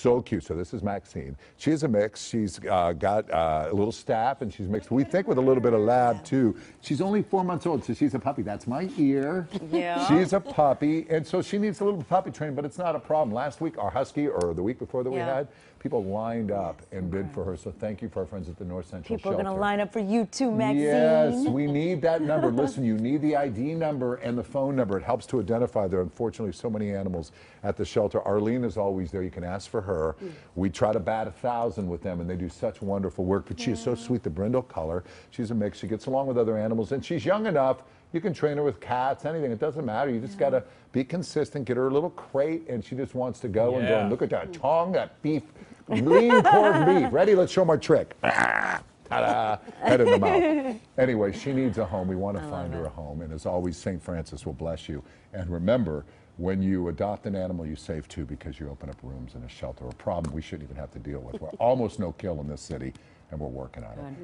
So cute. So this is Maxine. She's a mix. She's got a little staff, and she's mixed, we think, with a little bit of lab, too. She's only 4 months old, so she's a puppy. That's my ear. Yeah. She's a puppy, and so she needs a little puppy training, but it's not a problem. Last week, our husky, or the week before that we had, people lined up and bid for her, so thank you for our friends at the North Central People are Shelter. going to line up for you, too, Maxine. Yes, we need that number. Listen, you need the ID number and the phone number. It helps to identify. There are unfortunately so many animals at the shelter. Arlene is always there. You can ask for her. We try to bat 1,000 with them, and they do such wonderful work. But she is so sweet, the brindle color. She's a mix. She gets along with other animals, and she's young enough. You can train her with cats, anything. It doesn't matter. You just got to be consistent, get her a little crate, and she just wants to go and go. And look at that tongue, that beef, lean corned beef. Ready? Let's show them our trick. Ta-da! Head in the mouth. Anyway, she needs a home. We want to find her a home. And as always, St. Francis will bless you. And remember, when you adopt an animal, you save too, because you open up rooms in a shelter. A problem we shouldn't even have to deal with. We're almost no kill in this city, and we're working on it.